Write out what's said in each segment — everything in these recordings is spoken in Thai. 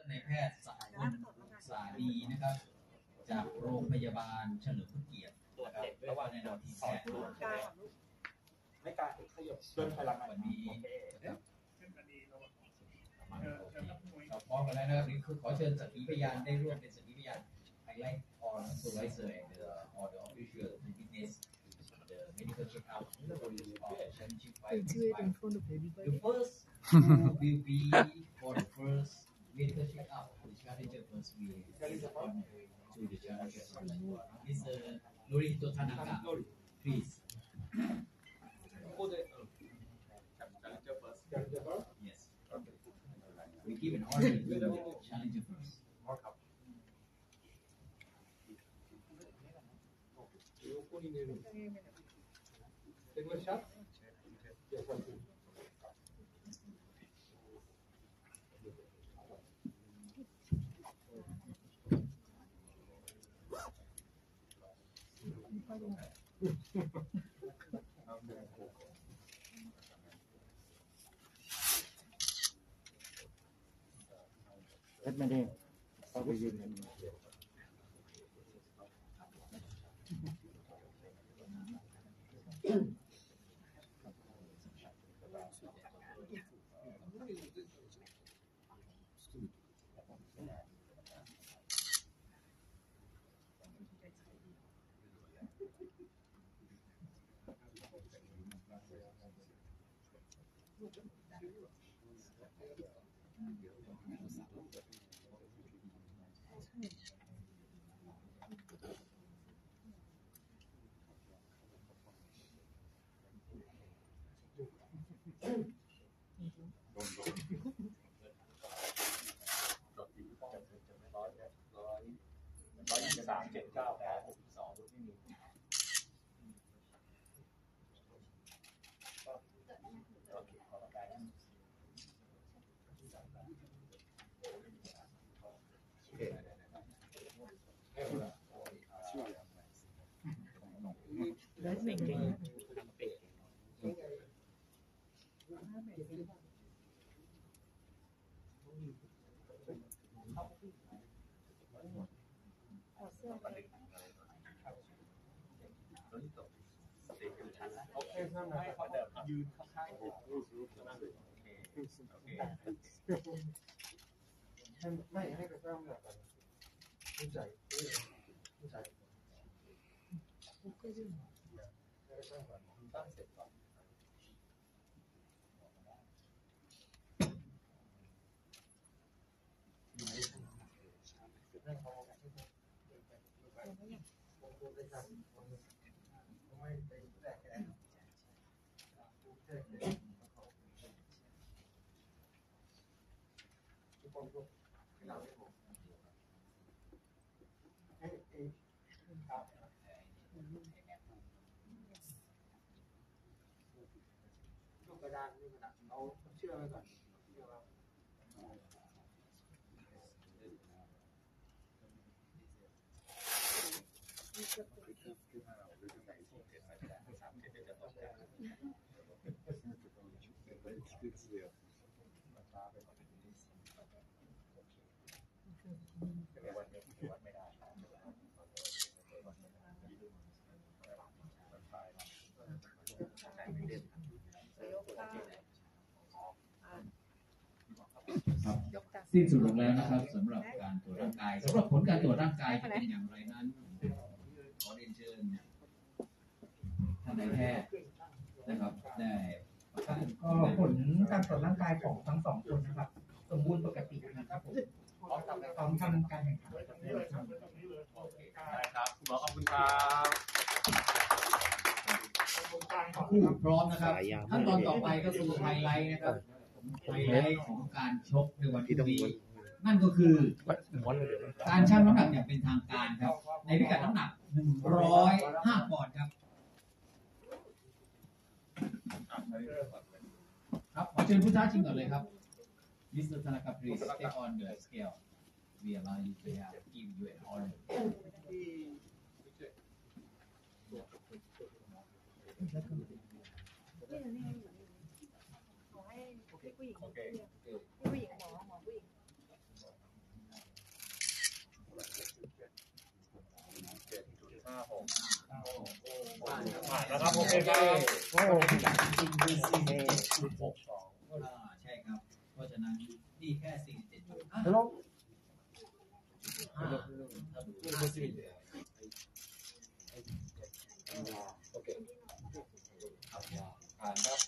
นายแพทย์สากลสาดีนะครับจากโรงพยาบาลเฉลิมพระเกียรติระหว่างในนามทีแพทย์ไม่การขยับเดินพลังวันนี้เราพร้อมกันแล้วนะครับนี่คือขอเชิญสักขีพยานได้ร่วมเป็นสักขีพยาน highlight on supervisor and all the official to witness the medical check-up of championship fight. The first will be for the first medical check-up. The challenger first will on to the challenger. Mr. Norihito Tanaka, please. Yes. We give an order to the challenger first. Single shot. Hết mấy đêm sau khi dừng ยืนข้างๆไม่ให้กระซ้ำแบบผู้ใจตั้งเสร็จก่อนลูกกระดานนี่มันเอาเชื่อไว้ก่อนเชื่อว่าสิ้นสุดลงแล้วนะครับสำหรับการตรวจร่างกายสำหรับผลการตรวจร่างกายจะเป็นอย่างไรนั้นขอเรียนเชิญท่านนายแพทย์นะครับได้ก็ผลการตรวจร่างกายของทั้งสองคนนะครับสมบูรณ์ปกตินะครับผมพร้อมทำการแข่งขันได้ครับคุณหมอขอบคุณครับผู้พร้อมนะครับขั้นตอนต่อไปก็คือไฮไลท์นะครับไฮไลท์ของการชกในวันพรุ่งนี้นั่นก็คือการชั่งน้ำหนักอย่างเป็นทางการครับในพิกัดน้ำหนัก105 ปอนด์ครับครับขอเชิญผู้ท้าชิงก่อนเลยครับ Mr. Tanaka, please step on the scale. We allow you to give you an order. ผู้หญิงหมอผู้หญิงผ่านแล้วครับโอเคครับโอ้จริงๆคือ47.62ใช่ครับ เพราะฉะนั้นนี่แค่47.5ถ้าดูโอเคผ่านครับ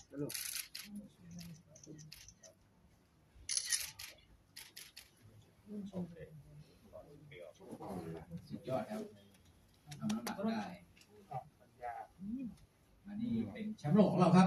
สุดยอดครับทำน้ำหนักได้อันนี้เป็นแชมป์โลกของเราครับ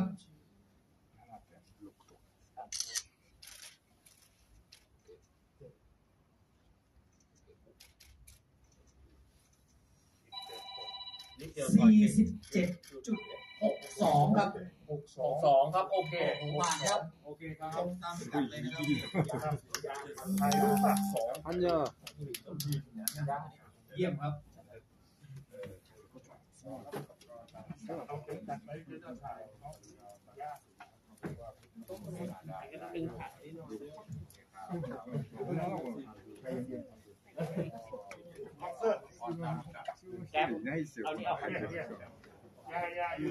47.62ครับ 62ครับโอเคผ่านครับโอเคครับตรงตามพิกัดเลยนะครับไทยรูปแบบ2 อันเยอะเยี่ยมครับแก้มเอานี่เอาย่าอยู่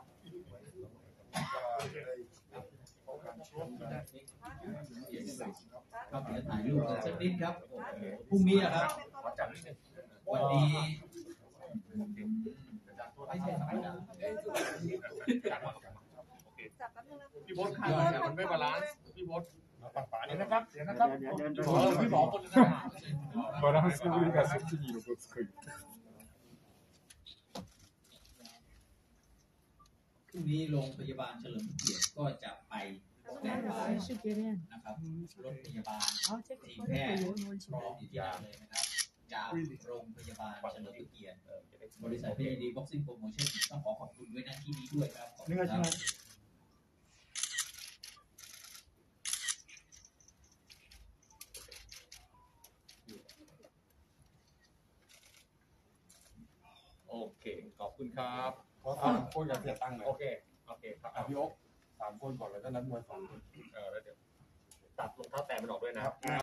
ครับเดี๋ยวถ่ายรูปกันสักนิดครับพรุ่งนี้นะครับ วันนี้ไม่ใช่ธรรมดาพี่พศขาดมันไม่บาลานซ์พี่พศฝั่งขวานี่นะครับเดี๋ยวนะครับ พี่หมอคนนึงนะバランスがそっちに横つく。 พรุ่งนี้โรงพยาบาลเฉลิมพระเกียรติก็จะไปสแตนด์บายนะครับรถพยาบาลทีมแพทย์พร้อมอยู่ที่นั่นเลยนะครับจากโรงพยาบาลเฉลิมพระเกียรติบริษัทพีดีบ็อกซิ่งโปรโมชั่นต้องขอขอบคุณด้วยนะที่นี้ด้วยครับขอบคุณครับโอเคขอบคุณครับเพราะ3 คนกับเสียตังค์เลยโอเคครับพี่โอ๊ค3 คนก่อนแล้วก็นัดมวย2 คนแล้วเดี๋ยวตัดรองเท้าแตะมันออกด้วยนะ